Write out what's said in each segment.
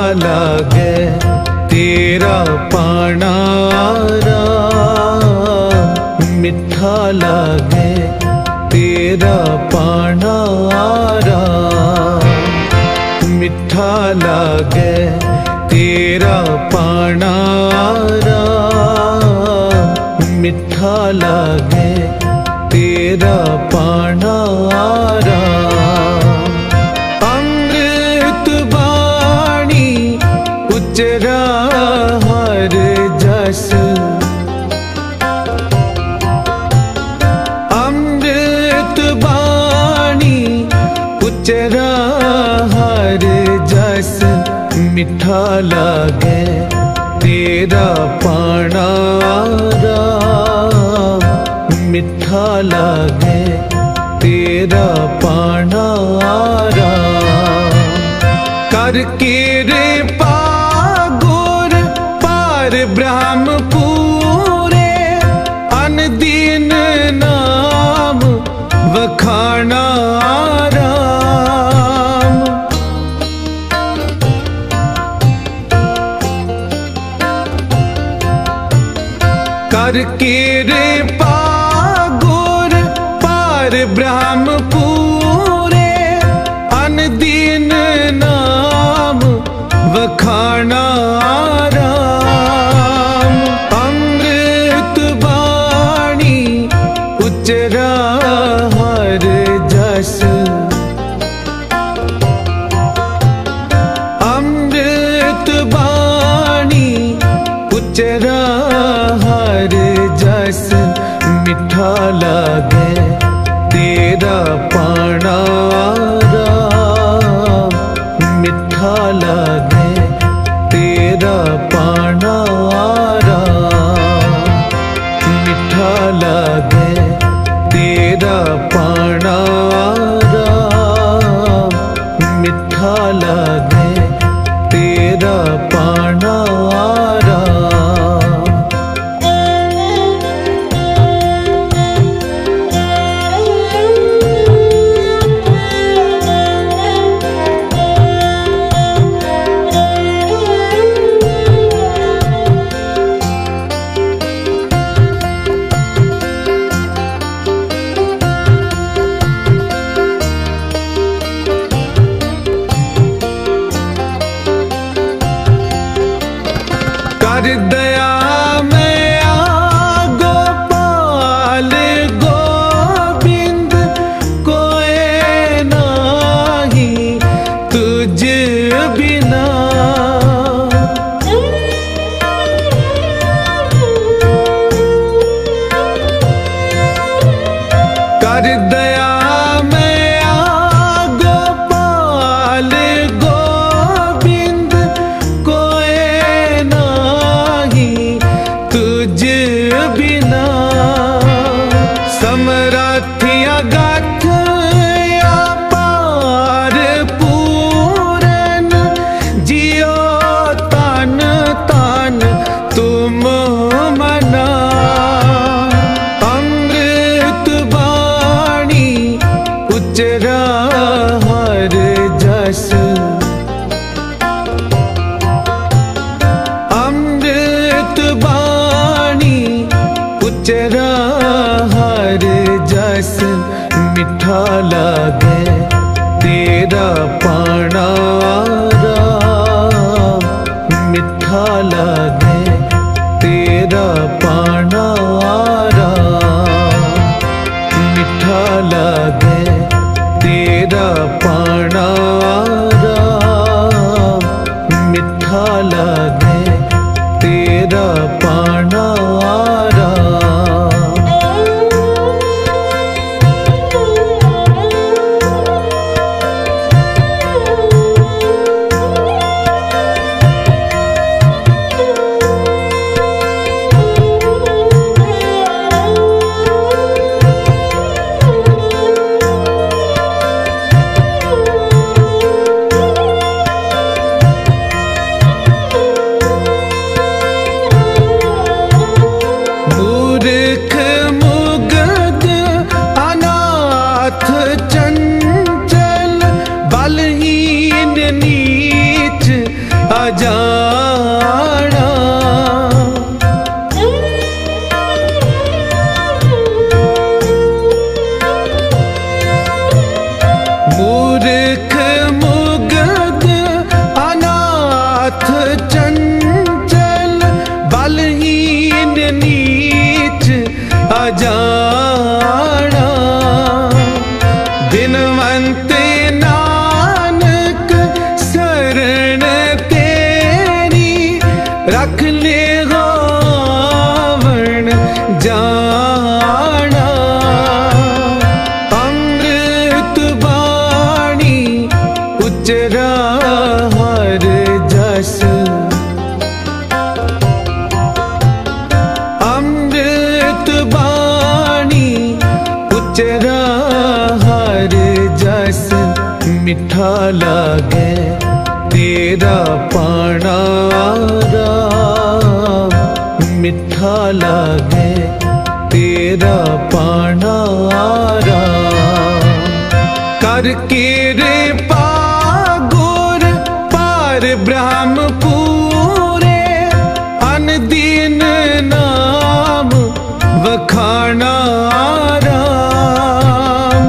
लागे तेरा पाना राम, मिठा लागे तेरा पाना राम, मिठा लागे तेरा पाना राम, मिठा लागे तेरा पाना राम। अमृत बाणी उचरा हर जस, अमृत बाणी उचरा हर जस, मिठा लागे तेरा पाना राम, मिठा लागे तेरा पाना राम। कर कृपा गुर पार ब्रह्म पूरे, अनदीन नाम वखाना राम। कर कृपा गुर पार ब्रह्म पूरे, अनदीन नाम वखाना राम। अमृत बाणी उचरा हर जस, अमृत बाणी उचरा हर जस, मिठा लागे तेरा पाना राम, मिठा लागे तेरा पाना राम, मिठा लागे तेरा पाना राम, मिठा लागे तेरा पाना राम। कर दया मैया गोपाल गोविंद, कोई नाही तुझ बिना। कर दया मैया गोपाल गोविंद, कोई तुझ बिना। समरथिया गाथ पार पूरन, जियो तन तन तुम मना। अमृत बाणी उचरा हर जस, अमृत बाणी उचरा हर जस, मिठा लागे तेरा पाना राम, मिठा लागे तेरा पाना राम, मिठा लागे तेरा पाना राम, मिठा लागे तेरा पाना राम। मिठा लागे तेरा पाना राम, मिठा लागे तेरा पाना राम। करके रे पागुर पार ब्रह्म पूरे, अनदीन नाम वखाना राम।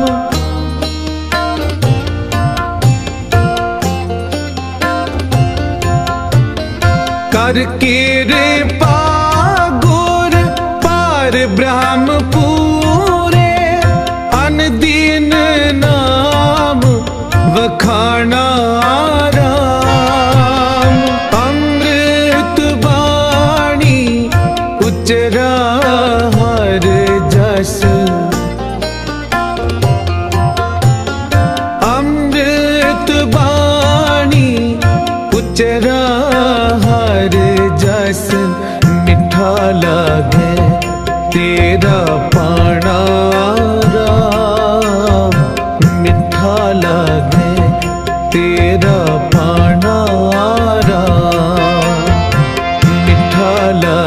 करके रे पागुर पार ब्रह्म पूरे, अनदीन नाम वखाना राम। अमृत बाणी उचरा हर जस, अमृत बाणी उचरा हर जस। मिठा लागे तेरा पाना राम, मिठा लागे तेरा पाना राम, मिठा लागे